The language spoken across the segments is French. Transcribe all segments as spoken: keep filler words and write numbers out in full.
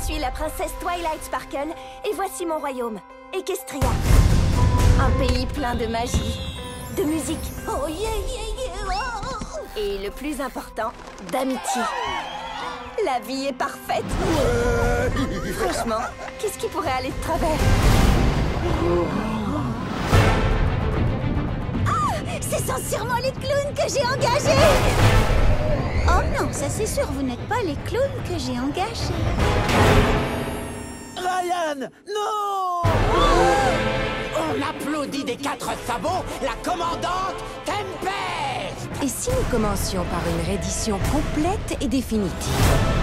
suis la princesse Twilight Sparkle et voici mon royaume, Equestria. Un pays plein de magie, de musique, oh yeah yeah yeah, oh. Et le plus important, d'amitié. La vie est parfaite. Ouais. Franchement, qu'est-ce qui pourrait aller de travers? Ah, c'est sincèrement les clowns que j'ai engagés. Oh non, ça c'est sûr, vous n'êtes pas les clowns que j'ai engagés. Ryan, non! On applaudit des quatre sabots la commandante Tempest! Et si nous commencions par une reddition complète et définitive?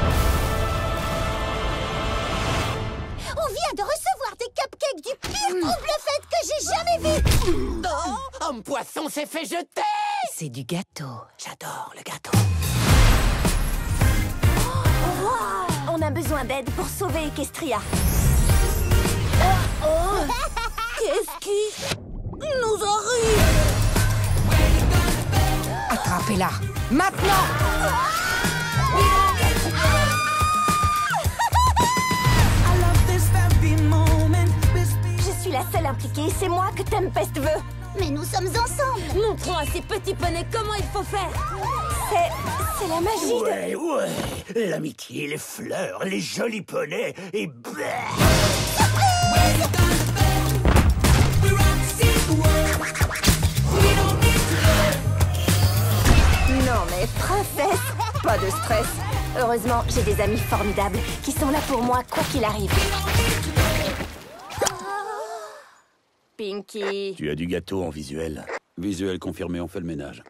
On vient de recevoir des cupcakes du pire trouble fête que j'ai jamais vu. Non, Homme Poisson s'est fait jeter! C'est du gâteau. J'adore le gâteau. Wow. On a besoin d'aide pour sauver Equestria. Oh, oh. Qu'est-ce qui nous arrive? Attrapez-la! Maintenant! Je suis la seule impliquée, c'est moi que Tempest veut. Mais nous sommes ensemble. Montrons à ces petits poneys comment il faut faire. C'est... c'est la magie Ouais, ouais. L'amitié, les fleurs, les jolis poneys et... Non mais princesse, pas de stress. Heureusement, j'ai des amis formidables qui sont là pour moi quoi qu'il arrive. Pinky. Tu as du gâteau en visuel. Visuel confirmé, on fait le ménage.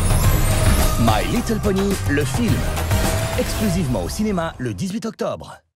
My Little Pony, le film. Exclusivement au cinéma le dix-huit octobre.